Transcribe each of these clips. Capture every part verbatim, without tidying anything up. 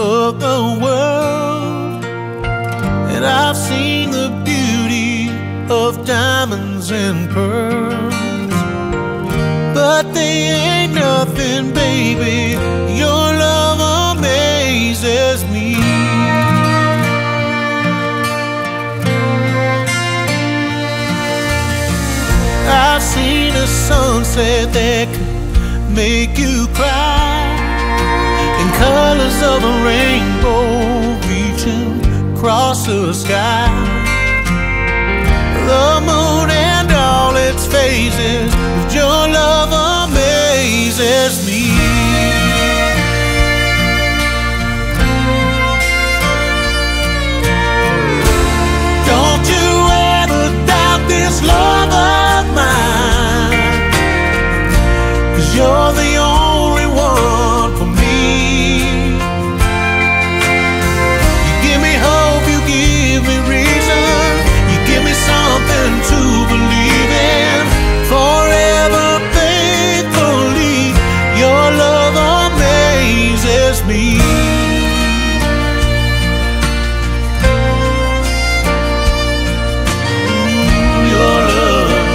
of the world, and I've seen the beauty of diamonds and pearls, but they ain't nothing, baby. Your love amazes me. I've seen a sunset that could make you cry, and colors of a rainbow reaching across the sky. The moon and all its phases, but your love amazes me. Don't you ever doubt this love of mine, 'cause you're the only one for me. You give me hope, you give me reason, you give me something to believe in. Forever faithfully, your love amazes me. Your love.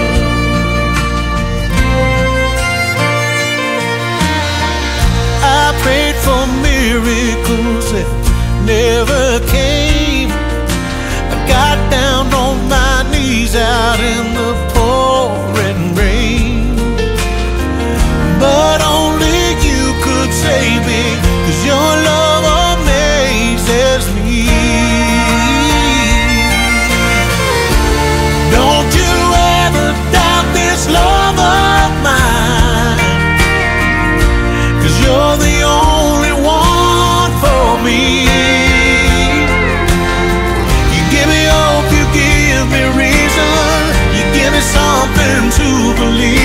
I prayed for miracles that never came. I got down on my knees out in the pouring rain, but only you could save me, 'cause your love amazes me. Don't you ever doubt this love of mine, 'cause you're the only one for me. You give me hope, you give me reason, you give me something to believe.